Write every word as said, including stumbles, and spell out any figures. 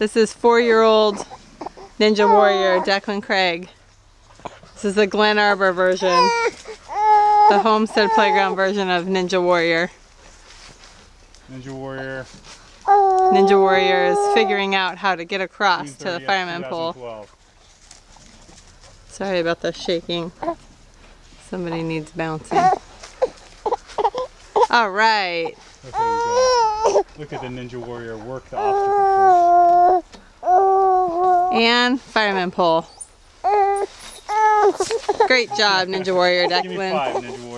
This is four-year-old Ninja Warrior Declan Craig. This is the Glen Arbor version, the Homestead Playground version of Ninja Warrior. Ninja Warrior. Ninja Warrior is figuring out how to get across to the fireman pole. Sorry about the shaking. Somebody needs bouncing. All right. Look at him go. Look at the Ninja Warrior work the obstacle course. And fireman pole. Great job, Ninja Warrior Declan. Give me five, Ninja Warrior.